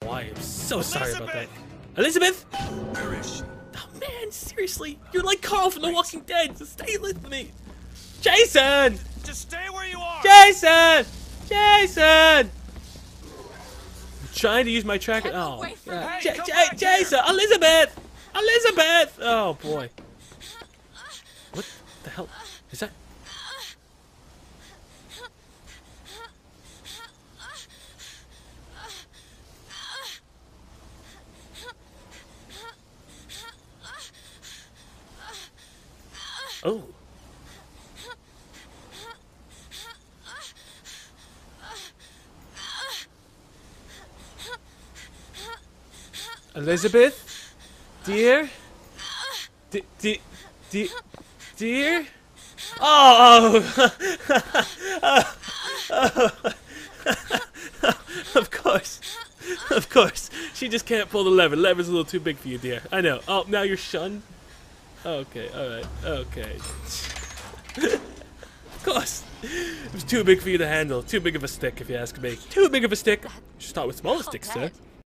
Oh, I am so sorry about that. Elizabeth! Where is she? Oh man, seriously. You're like Carl from The Walking Dead. So stay with me. Jason! Just stay where you are! Jason! Jason! I'm trying to use my tracker. Oh, yeah. Hey, come back Jason! Elizabeth! Elizabeth! Oh boy. What the hell? Is that? Oh. Elizabeth? Dear? Dear? Oh! Of course. Of course. She just can't pull the lever. The lever's a little too big for you, dear. I know. Oh, now you're shunned? Okay, alright. Okay. Of course. It was too big for you to handle. Too big of a stick, if you ask me. Too big of a stick. You should start with smaller sticks, sir.